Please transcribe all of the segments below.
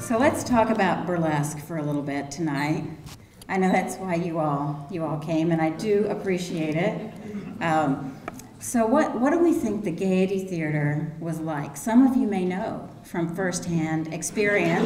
So let's talk about burlesque for a little bit tonight. I know that's why you all came, and I do appreciate it. So what do we think the Gaiety Theater was like? Some of you may know from firsthand experience,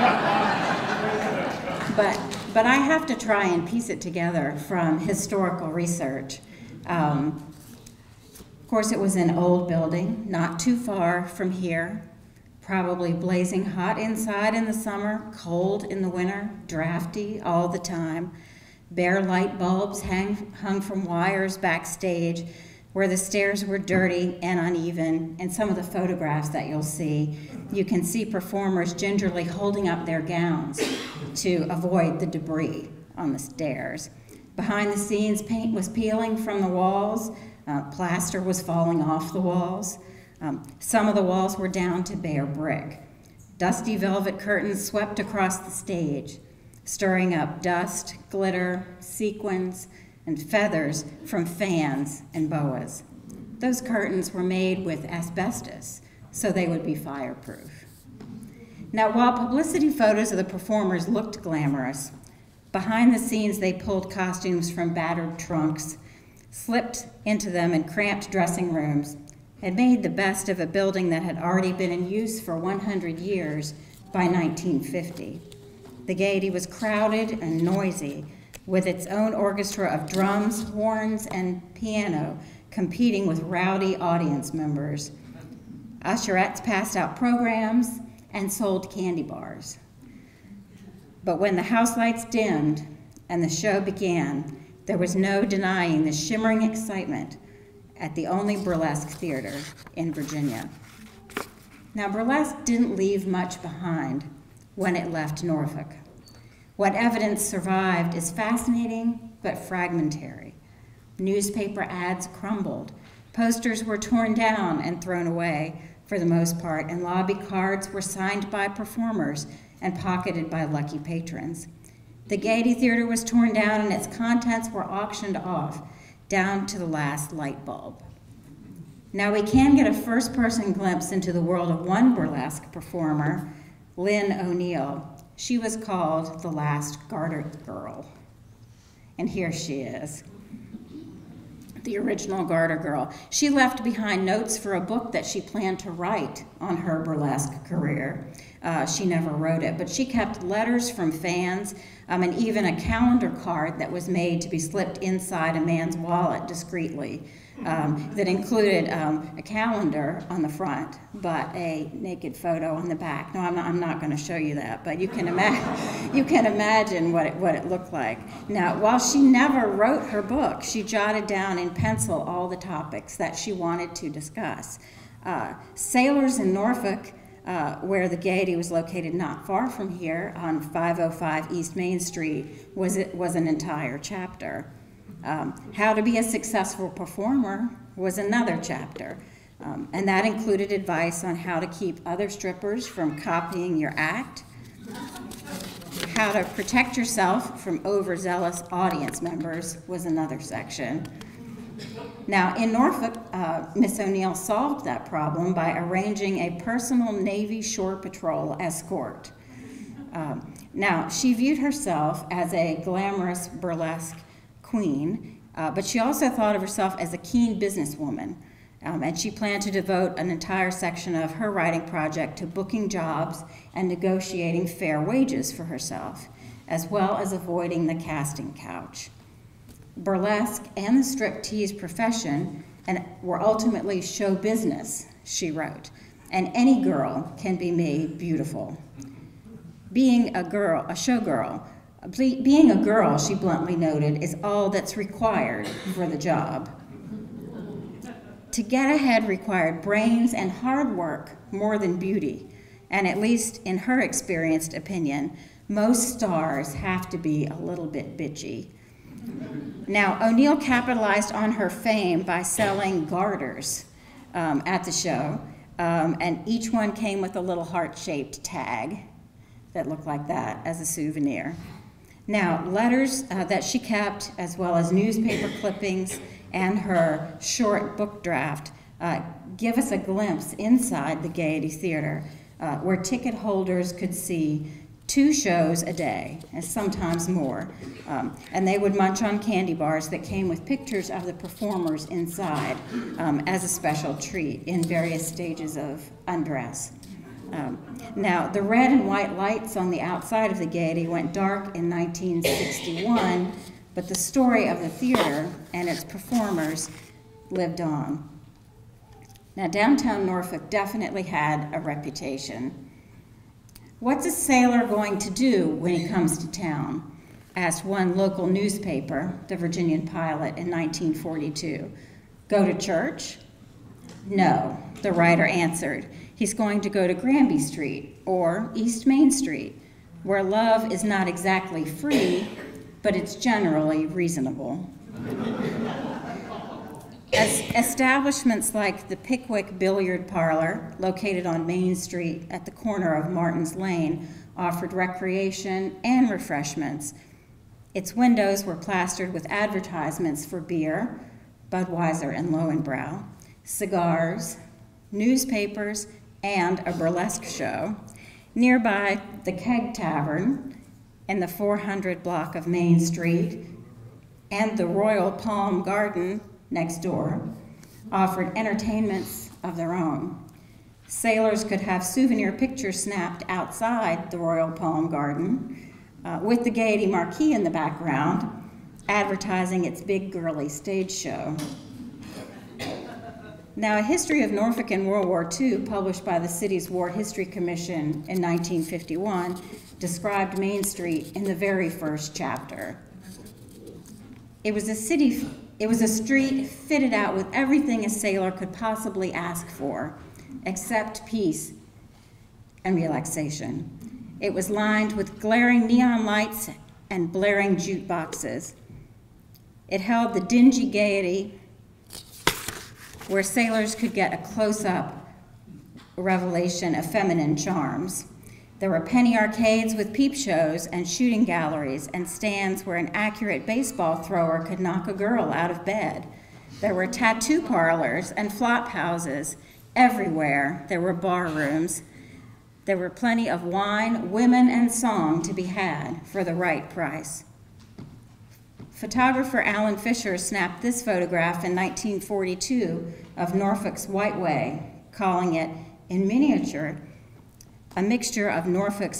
but I have to try and piece it together from historical research. Of course, it was an old building, not too far from here, probably blazing hot inside in the summer, cold in the winter, drafty all the time. Bare light bulbs hung from wires backstage, where the stairs were dirty and uneven. And some of the photographs that you'll see, you can see performers gingerly holding up their gowns to avoid the debris on the stairs. Behind the scenes, paint was peeling from the walls, plaster was falling off the walls. Some of the walls were down to bare brick. Dusty velvet curtains swept across the stage, stirring up dust, glitter, sequins, and feathers from fans and boas. Those curtains were made with asbestos, so they would be fireproof. Now, while publicity photos of the performers looked glamorous, behind the scenes they pulled costumes from battered trunks, slipped into them in cramped dressing rooms, and made the best of a building that had already been in use for 100 years by 1950. The Gaiety was crowded and noisy, with its own orchestra of drums, horns, and piano competing with rowdy audience members. Usherettes passed out programs and sold candy bars. But when the house lights dimmed and the show began, there was no denying the shimmering excitement at the only burlesque theater in Virginia. Now, burlesque didn't leave much behind when it left Norfolk. What evidence survived is fascinating but fragmentary. Newspaper ads crumbled, posters were torn down and thrown away for the most part, and lobby cards were signed by performers and pocketed by lucky patrons. The Gaiety Theater was torn down and its contents were auctioned off, down to the last light bulb. Now we can get a first-person glimpse into the world of one burlesque performer, Lynn O'Neill. She was called the last Garter Girl. And here she is, the original Garter Girl. She left behind notes for a book that she planned to write on her burlesque career. She never wrote it, but she kept letters from fans and even a calendar card that was made to be slipped inside a man's wallet discreetly that included a calendar on the front, but a naked photo on the back. No, I'm not going to show you that, but you can imagine what it looked like. Now, while she never wrote her book, she jotted down in pencil all the topics that she wanted to discuss. Sailors in Norfolk, where the Gaiety was located not far from here on 505 East Main Street, was an entire chapter. How to be a successful performer was another chapter, and that included advice on how to keep other strippers from copying your act, how to protect yourself from overzealous audience members was another section. Now, in Norfolk, Miss O'Neill solved that problem by arranging a personal Navy shore patrol escort. Now, she viewed herself as a glamorous burlesque queen, but she also thought of herself as a keen businesswoman, and she planned to devote an entire section of her writing project to booking jobs and negotiating fair wages for herself, as well as avoiding the casting couch. Burlesque and the striptease profession were ultimately show business, she wrote, and any girl can be made beautiful. Being a showgirl, being a girl, she bluntly noted, is all that's required for the job. To get ahead required brains and hard work more than beauty, and at least in her experienced opinion, most stars have to be a little bit bitchy. Now, O'Neill capitalized on her fame by selling garters at the show, and each one came with a little heart-shaped tag that looked like that as a souvenir. Now, letters that she kept, as well as newspaper clippings and her short book draft, give us a glimpse inside the Gaiety Theater. where ticket holders could see 2 shows a day, and sometimes more. And they would munch on candy bars that came with pictures of the performers inside as a special treat in various stages of undress. Now, the red and white lights on the outside of the Gaiety went dark in 1961, but the story of the theater and its performers lived on. Now, downtown Norfolk definitely had a reputation. "What's a sailor going to do when he comes to town?" asked one local newspaper, the Virginian Pilot, in 1942. "Go to church?" "No," the writer answered. "He's going to go to Granby Street or East Main Street, where love is not exactly free, but it's generally reasonable." As establishments like the Pickwick Billiard Parlor, located on Main Street at the corner of Martin's Lane, offered recreation and refreshments, its windows were plastered with advertisements for beer, Budweiser and Lowenbrow, cigars, newspapers, and a burlesque show. Nearby, the Keg Tavern in the 400 block of Main Street and the Royal Palm Garden next door offered entertainments of their own. Sailors could have souvenir pictures snapped outside the Royal Palm Garden with the Gaiety marquee in the background, advertising its big girly stage show. Now, a history of Norfolk in World War II, published by the city's War History Commission in 1951, described Main Street in the very first chapter. It was a street fitted out with everything a sailor could possibly ask for, except peace and relaxation. It was lined with glaring neon lights and blaring jukeboxes. It held the dingy Gaiety, where sailors could get a close-up revelation of feminine charms. There were penny arcades with peep shows and shooting galleries and stands where an accurate baseball thrower could knock a girl out of bed. There were tattoo parlors and flop houses everywhere. There were bar rooms. There were plenty of wine, women, and song to be had for the right price. Photographer Alan Fisher snapped this photograph in 1942 of Norfolk's White Way, calling it, in miniature, a mixture of New York's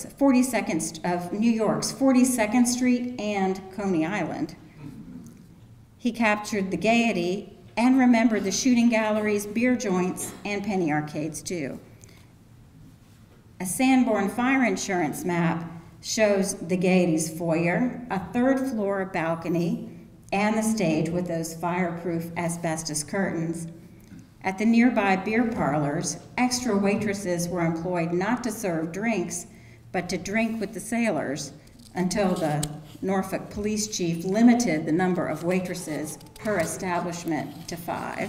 42nd Street and Coney Island. He captured the Gaiety and remembered the shooting galleries, beer joints, and penny arcades too. A Sanborn fire insurance map shows the Gaiety's foyer, a third-floor balcony, and the stage with those fireproof asbestos curtains. At the nearby beer parlors, extra waitresses were employed not to serve drinks, but to drink with the sailors until the Norfolk police chief limited the number of waitresses per establishment to 5.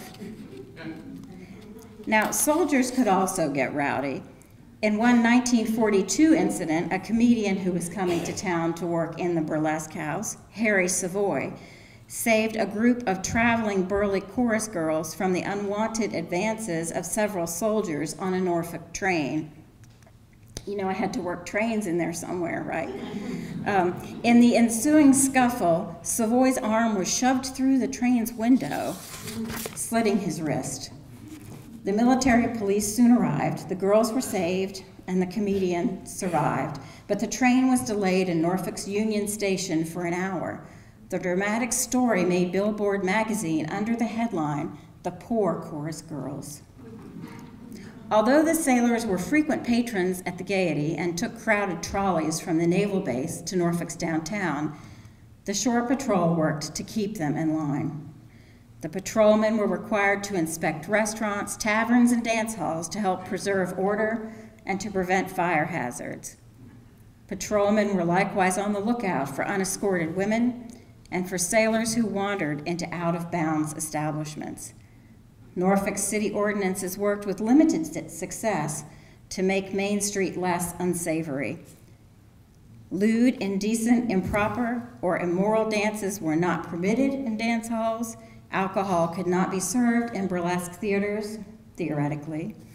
Now, soldiers could also get rowdy. In one 1942 incident, a comedian who was coming to town to work in the burlesque house, Harry Savoy, saved a group of traveling burly chorus girls from the unwanted advances of several soldiers on a Norfolk train. You know, I had to work trains in there somewhere, right? In the ensuing scuffle, Savoy's arm was shoved through the train's window, slitting his wrist. The military police soon arrived, the girls were saved, and the comedian survived. But the train was delayed in Norfolk's Union Station for an hour. The dramatic story made Billboard magazine under the headline, "The Poor Chorus Girls." Although the sailors were frequent patrons at the Gaiety and took crowded trolleys from the naval base to Norfolk's downtown, the shore patrol worked to keep them in line. The patrolmen were required to inspect restaurants, taverns, and dance halls to help preserve order and to prevent fire hazards. Patrolmen were likewise on the lookout for unescorted women and for sailors who wandered into out-of-bounds establishments. Norfolk city ordinances worked with limited success to make Main Street less unsavory. Lewd, indecent, improper, or immoral dances were not permitted in dance halls. Alcohol could not be served in burlesque theaters, theoretically.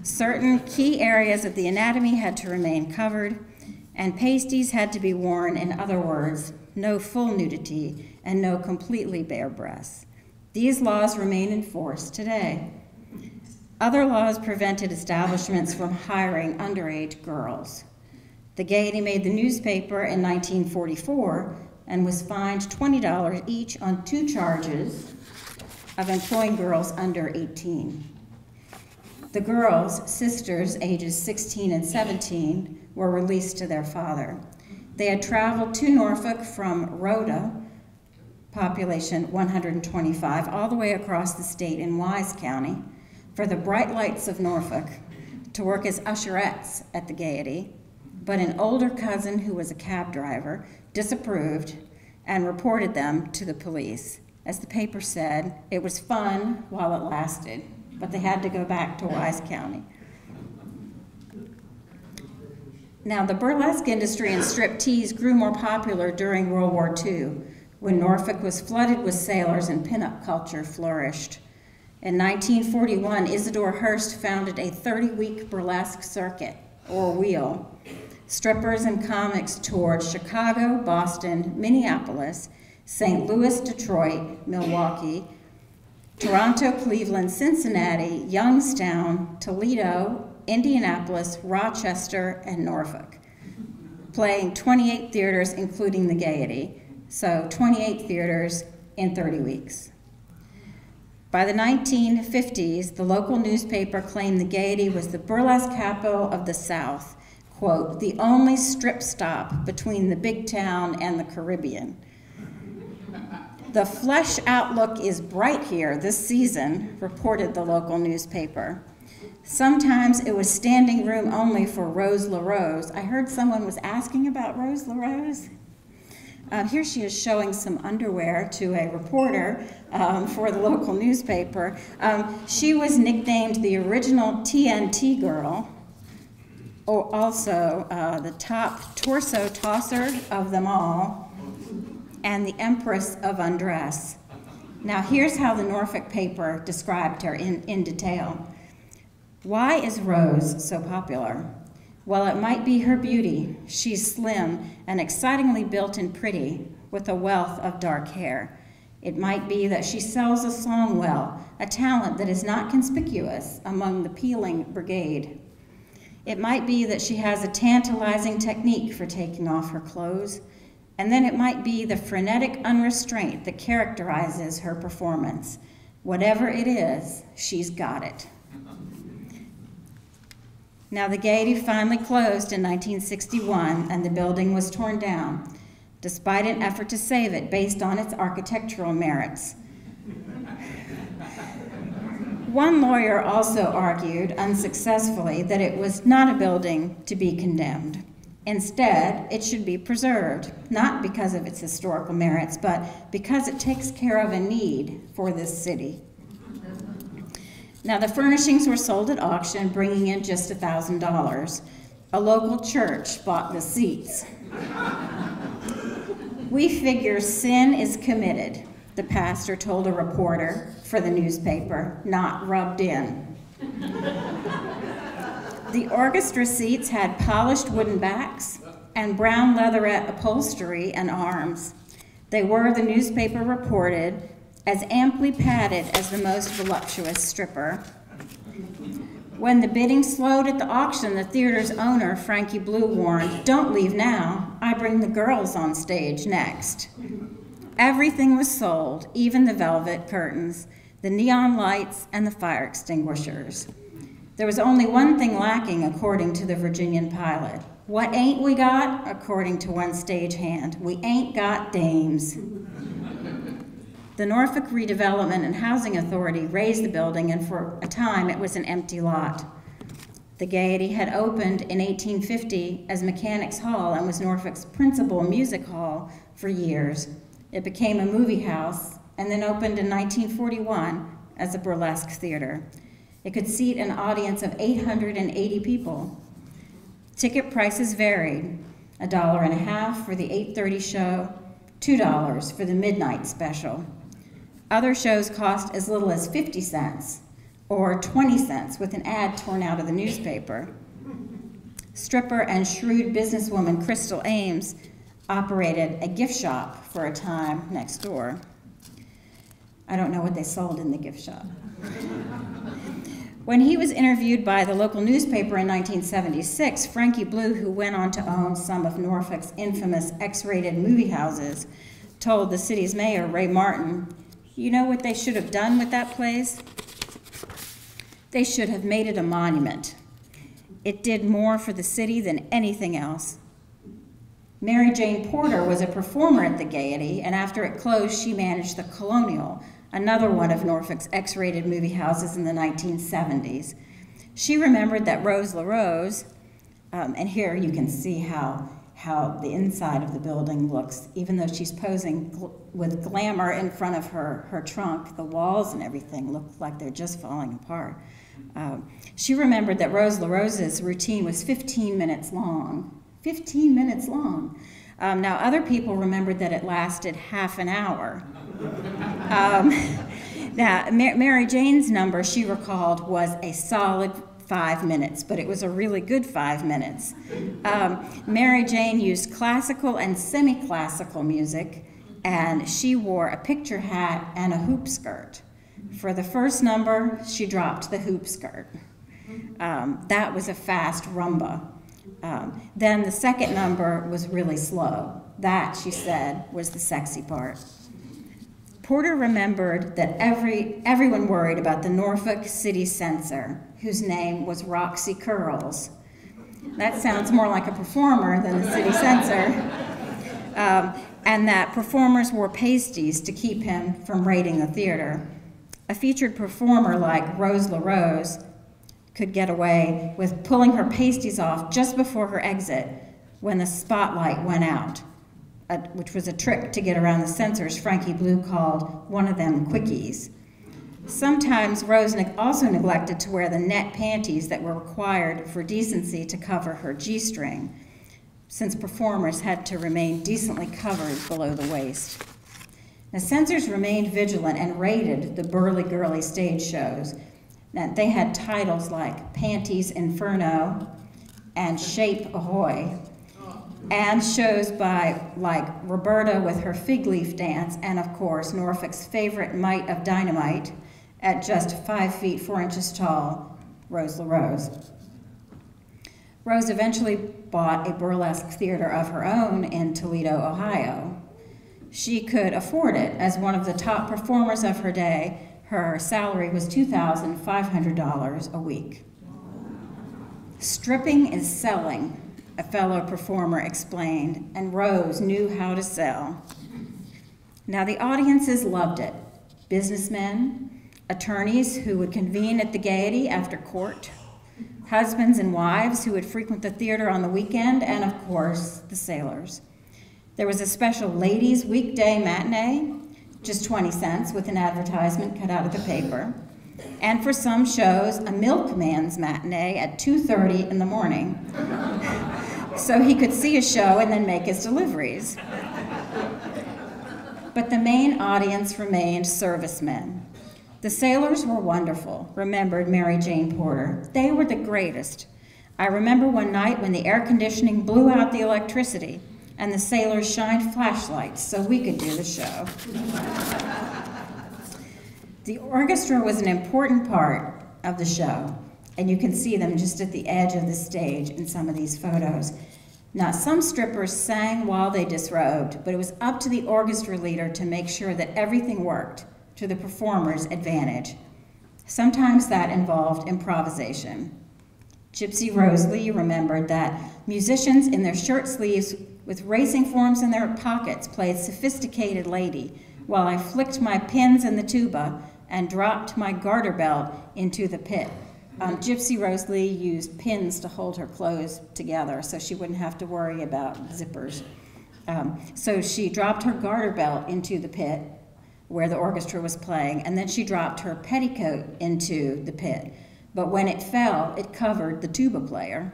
Certain key areas of the anatomy had to remain covered, and pasties had to be worn. In other words, no full nudity and no completely bare breasts. These laws remain in force today. Other laws prevented establishments from hiring underage girls. The Gaiety made the newspaper in 1944 and was fined $20 each on 2 charges of employing girls under 18. The girls, sisters ages 16 and 17, were released to their father. They had traveled to Norfolk from Rhoda, population 125, all the way across the state in Wise County, for the bright lights of Norfolk, to work as usherettes at the Gaiety, but an older cousin who was a cab driver disapproved and reported them to the police. As the paper said, it was fun while it lasted, but they had to go back to Wise County. Now, the burlesque industry and striptease grew more popular during World War II, when Norfolk was flooded with sailors and pinup culture flourished. In 1941, Isidore Hearst founded a 30-week burlesque circuit, or wheel. Strippers and comics toured Chicago, Boston, Minneapolis, St. Louis, Detroit, Milwaukee, Toronto, Cleveland, Cincinnati, Youngstown, Toledo, Indianapolis, Rochester, and Norfolk, playing 28 theaters, including the Gaiety, so 28 theaters in 30 weeks. By the 1950s, the local newspaper claimed the Gaiety was the burlesque capital of the South, quote, the only strip stop between the big town and the Caribbean. The flesh outlook is bright here this season, reported the local newspaper. Sometimes it was standing room only for Rose LaRose. I heard someone was asking about Rose LaRose. Here she is showing some underwear to a reporter for the local newspaper. She was nicknamed the original TNT girl, or also the top torso tosser of them all, and the Empress of Undress. Now here's how the Norfolk paper described her in detail. Why is Rose so popular? Well, it might be her beauty. She's slim and excitingly built and pretty, with a wealth of dark hair. It might be that she sells a song well, a talent that is not conspicuous among the peeling brigade. It might be that she has a tantalizing technique for taking off her clothes, and then it might be the frenetic unrestraint that characterizes her performance. Whatever it is, she's got it. Now, the Gaiety finally closed in 1961, and the building was torn down, despite an effort to save it based on its architectural merits. One lawyer also argued, unsuccessfully, that it was not a building to be condemned. Instead, it should be preserved, not because of its historical merits, but because it takes care of a need for this city. Now, the furnishings were sold at auction, bringing in just $1,000. A local church bought the seats. We figure sin is committed, the pastor told a reporter for the newspaper, not rubbed in. The orchestra seats had polished wooden backs and brown leatherette upholstery and arms. They were, the newspaper reported, as amply padded as the most voluptuous stripper. When the bidding slowed at the auction, the theater's owner, Frankie Blue, warned, "Don't leave now. I bring the girls on stage next." Everything was sold, even the velvet curtains, the neon lights, and the fire extinguishers. There was only one thing lacking, according to the Virginian pilot. What ain't we got? According to one stagehand, we ain't got dames. The Norfolk Redevelopment and Housing Authority raised the building, and for a time it was an empty lot. The Gaiety had opened in 1850 as Mechanics Hall and was Norfolk's principal music hall for years. It became a movie house and then opened in 1941 as a burlesque theater. It could seat an audience of 880 people. Ticket prices varied, $1.50 for the 8:30 show, $2 for the midnight special. Other shows cost as little as 50 cents, or 20 cents with an ad torn out of the newspaper. Stripper and shrewd businesswoman Crystal Ames operated a gift shop for a time next door. I don't know what they sold in the gift shop. When he was interviewed by the local newspaper in 1976, Frankie Blue, who went on to own some of Norfolk's infamous X-rated movie houses, told the city's mayor, Ray Martin, "You know what they should have done with that place? They should have made it a monument. It did more for the city than anything else." Mary Jane Porter was a performer at the Gaiety, and after it closed, she managed the Colonial, another one of Norfolk's X-rated movie houses in the 1970s. She remembered that Rose LaRose, and here you can see how the inside of the building looks, even though she's posing with glamour in front of her trunk, the walls and everything look like they're just falling apart. She remembered that Rose LaRose's routine was 15 minutes long. 15 minutes long. Now, other people remembered that it lasted half an hour. Now, Mary Jane's number, she recalled, was a solid 5 minutes, but it was a really good 5 minutes. Mary Jane used classical and semi-classical music, and she wore a picture hat and a hoop skirt. For the first number, she dropped the hoop skirt. That was a fast rumba. Then the second number was really slow. That, she said, was the sexy part. Porter remembered that everyone worried about the Norfolk City Censor, whose name was Roxy Curls. That sounds more like a performer than the city censor. And that performers wore pasties to keep him from raiding the theater. A featured performer like Rose LaRose could get away with pulling her pasties off just before her exit when the spotlight went out, which was a trick to get around the censors Frankie Blue called one of them quickies. Sometimes Rose also neglected to wear the net panties that were required for decency to cover her G-string, since performers had to remain decently covered below the waist. The censors remained vigilant and raided the burly girly stage shows. Now, they had titles like Panties Inferno and Shape Ahoy, and shows by like Roberta with her fig leaf dance, and of course Norfolk's favorite mite of dynamite at just 5 feet 4 inches tall, Rose LaRose. Rose eventually bought a burlesque theater of her own in Toledo, Ohio. She could afford it. As one of the top performers of her day, her salary was $2,500 a week. Stripping is selling, a fellow performer explained, and Rose knew how to sell. Now, the audiences loved it. Businessmen, attorneys who would convene at the Gaiety after court, husbands and wives who would frequent the theater on the weekend, and of course, the sailors. There was a special ladies' weekday matinee, just 20 cents with an advertisement cut out of the paper. And for some shows, a milkman's matinee at 2:30 in the morning, so he could see a show and then make his deliveries. But the main audience remained servicemen. The sailors were wonderful, remembered Mary Jane Porter. They were the greatest. I remember one night when the air conditioning blew out the electricity and the sailors shined flashlights so we could do the show. The orchestra was an important part of the show, and you can see them just at the edge of the stage in some of these photos. Now, some strippers sang while they disrobed, but it was up to the orchestra leader to make sure that everything worked to the performer's advantage. Sometimes that involved improvisation. Gypsy Rose Lee remembered that musicians in their shirt sleeves with racing forms in their pockets played Sophisticated Lady, while I flicked my pins in the tuba and dropped my garter belt into the pit. Gypsy Rose Lee used pins to hold her clothes together so she wouldn't have to worry about zippers. So she dropped her garter belt into the pit where the orchestra was playing, and then she dropped her petticoat into the pit. But when it fell, it covered the tuba player.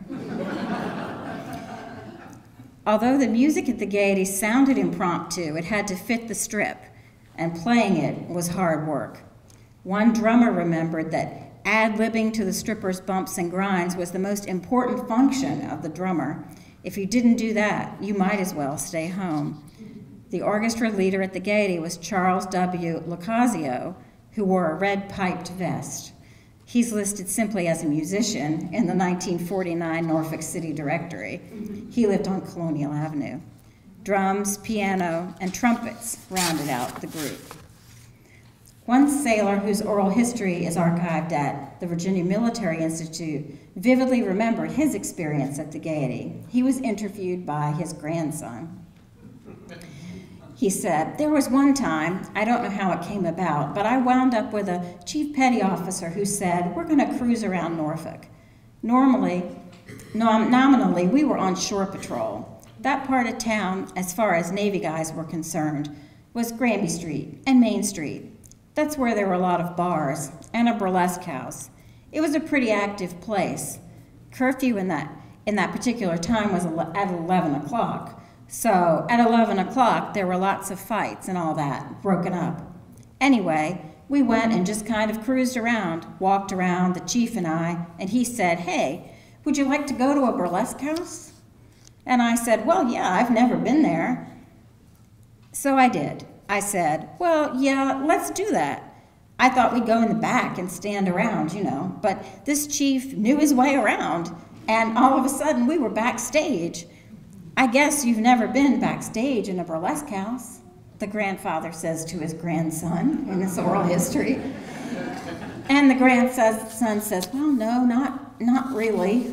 Although the music at the Gaiety sounded impromptu, it had to fit the strip, and playing it was hard work. One drummer remembered that Ad-libbing to the strippers' bumps and grinds was the most important function of the drummer. If you didn't do that, you might as well stay home. The orchestra leader at the Gaiety was Charles W. Locasio, who wore a red piped vest. He's listed simply as a musician in the 1949 Norfolk City Directory. He lived on Colonial Avenue. Drums, piano, and trumpets rounded out the group. One sailor whose oral history is archived at the Virginia Military Institute vividly remembered his experience at the Gaiety. He was interviewed by his grandson. He said, "There was one time, I don't know how it came about, but I wound up with a chief petty officer who said, 'We're going to cruise around Norfolk.' Nominally, we were on shore patrol. That part of town, as far as Navy guys were concerned, was Granby Street and Main Street. That's where there were a lot of bars and a burlesque house. It was a pretty active place. Curfew in that particular time was at 11 o'clock. So at 11 o'clock, there were lots of fights and all that, broken up. Anyway, we went and just kind of cruised around, walked around, the chief and I, and he said, 'Hey, would you like to go to a burlesque house?' And I said, 'Well, yeah, I've never been there.' So I did. I said, 'Well, yeah, let's do that.' I thought we'd go in the back and stand around, but this chief knew his way around, and all of a sudden we were backstage. 'I guess you've never been backstage in a burlesque house,' the grandfather says to his grandson in his oral history. And the grandson says, 'Well, no, not really.'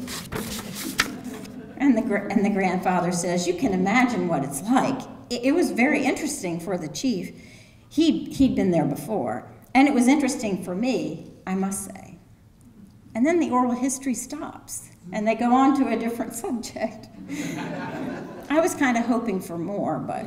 And the grandfather says, 'You can imagine what it's like.' It was very interesting for the chief. He'd been there before. And it was interesting for me, I must say." And then the oral history stops, and they go on to a different subject. I was kind of hoping for more, but...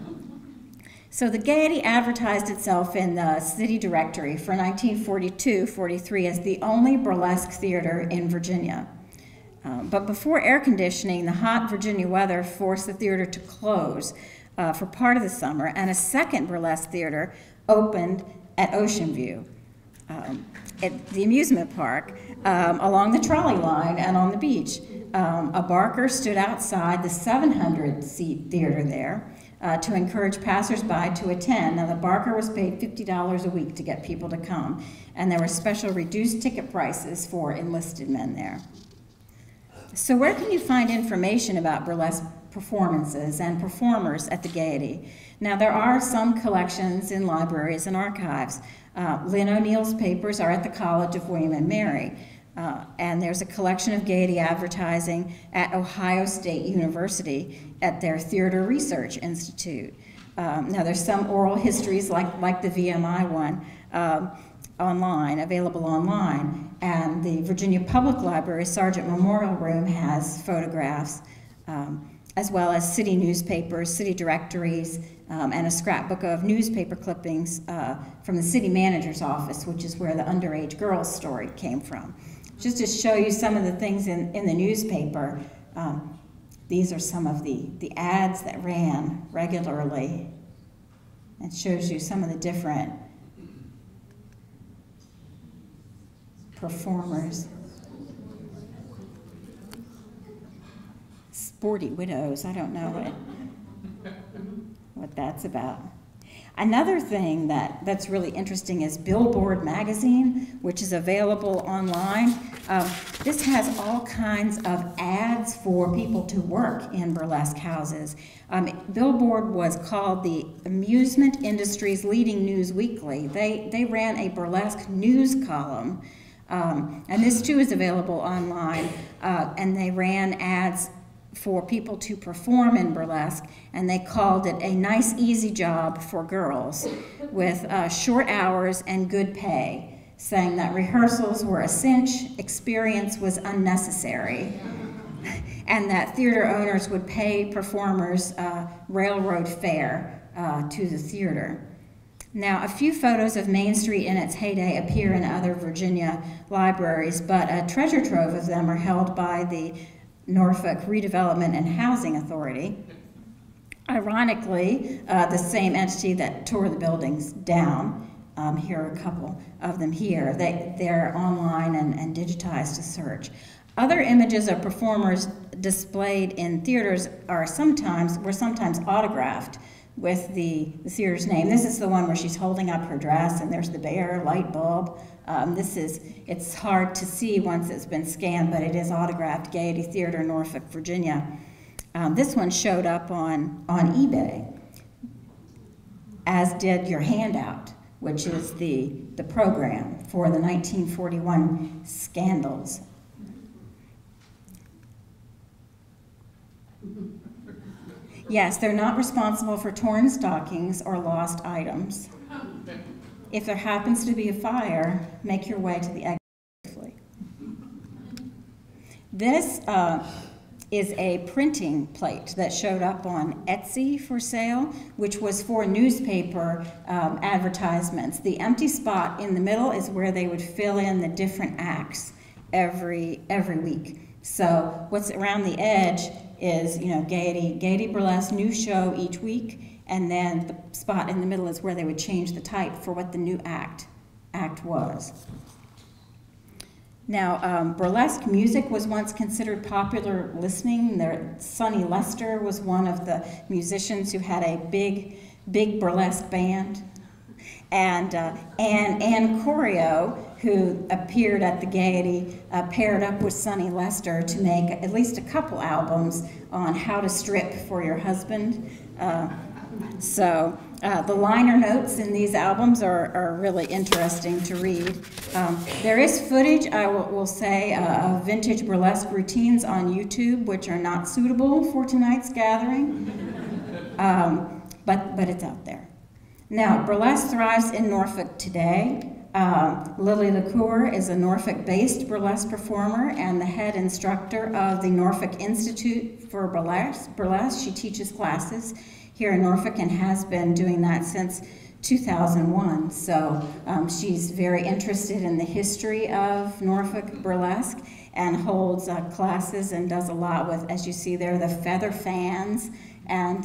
So the Gaiety advertised itself in the city directory for 1942-43 as the only burlesque theater in Virginia. But before air conditioning, the hot Virginia weather forced the theater to close for part of the summer, and a second burlesque theater opened at Ocean View, at the amusement park, along the trolley line and on the beach. A barker stood outside the 700-seat theater there to encourage passersby to attend. Now, the barker was paid $50 a week to get people to come, and there were special reduced ticket prices for enlisted men there. So where can you find information about burlesque performances and performers at the Gaiety? Now, there are some collections in libraries and archives. Lynn O'Neill's papers are at the College of William and Mary, and there's a collection of Gaiety advertising at Ohio State University at their Theater Research Institute. Now, there's some oral histories like the VMI one available online, and the Virginia Public Library Sargent Memorial Room has photographs, as well as city newspapers, city directories, and a scrapbook of newspaper clippings from the city manager's office, which is where the underage girls story came from. Just to show you some of the things in the newspaper, these are some of the ads that ran regularly. It shows you some of the different performers. Sporty Widows, I don't know what that's about. Another thing that's really interesting is Billboard magazine, which is available online. This has all kinds of ads for people to work in burlesque houses. Billboard was called the amusement industry's leading news weekly. They ran a burlesque news column, and this too is available online, and they ran ads for people to perform in burlesque, and they called it a nice, easy job for girls with short hours and good pay, saying that rehearsals were a cinch, experience was unnecessary, and that theater owners would pay performers railroad fare to the theater. Now, a few photos of Main Street in its heyday appear in other Virginia libraries, but a treasure trove of them are held by the Norfolk Redevelopment and Housing Authority. Ironically, the same entity that tore the buildings down. Here are a couple of them here. They're online and digitized to search. Other images of performers displayed in theaters were sometimes autographed with the theater's name. This is the one where she's holding up her dress and there's the bear light bulb. It's hard to see once it's been scanned, but it is autographed, Gaiety Theater, Norfolk, Virginia. This one showed up on eBay, as did your handout, which is the program for the 1941 scandals. Yes, they're not responsible for torn stockings or lost items. If there happens to be a fire, make your way to the exit safely. This is a printing plate that showed up on Etsy for sale, which was for newspaper advertisements. The empty spot in the middle is where they would fill in the different acts every week. So what's around the edge is, Gaiety Burlesque new show each week, and then the spot in the middle is where they would change the type for what the new act was. Now, burlesque music was once considered popular listening. Sonny Lester was one of the musicians who had a big burlesque band. And Ann Corio, who appeared at the Gaiety, paired up with Sonny Lester to make at least a couple albums on how to strip for your husband. So the liner notes in these albums are really interesting to read. There is footage, I will say, of vintage burlesque routines on YouTube, which are not suitable for tonight's gathering, but it's out there. Now, burlesque thrives in Norfolk today. Lily LaCour is a Norfolk-based burlesque performer and the head instructor of the Norfolk Institute for Burlesque. She teaches classes here in Norfolk and has been doing that since 2001. So she's very interested in the history of Norfolk burlesque and holds classes and does a lot with, as you see there, the feather fans and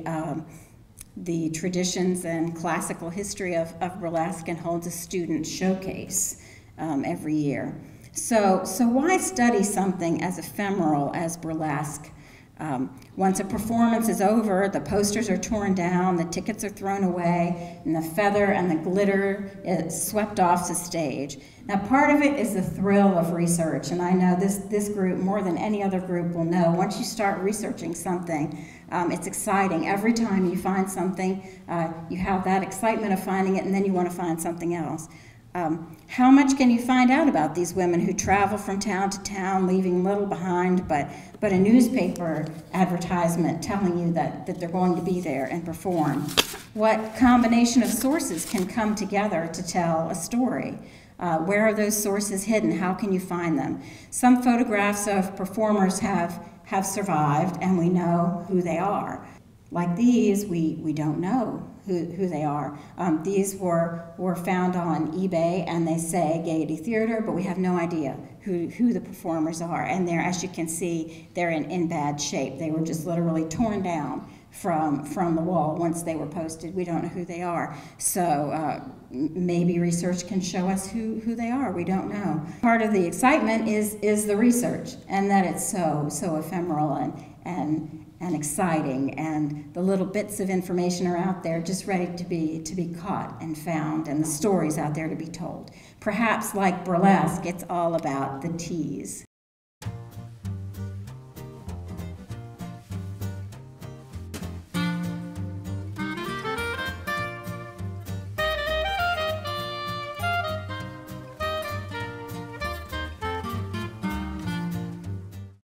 the traditions and classical history of burlesque, and holds a student showcase every year. So why study something as ephemeral as burlesque? Once a performance is over, the posters are torn down, the tickets are thrown away, and the feather and the glitter is swept off the stage. Now, part of it is the thrill of research, and I know this group, more than any other group, will know once you start researching something, it's exciting. Every time you find something, you have that excitement of finding it, and then you want to find something else. How much can you find out about these women who travel from town to town, leaving little behind but a newspaper advertisement telling you that they're going to be there and perform? What combination of sources can come together to tell a story? Where are those sources hidden? How can you find them? Some photographs of performers have survived, and we know who they are. Like these, we don't know who they are. These were found on eBay, and they say Gaiety Theater, but we have no idea who the performers are. And they're, as you can see, they're in bad shape. They were just literally torn down from the wall once they were posted. We don't know who they are. So maybe research can show us who they are. We don't know. Part of the excitement is the research, and that it's so ephemeral and exciting, and the little bits of information are out there just ready to be caught and found, and the stories out there to be told. Perhaps like burlesque, it's all about the tease.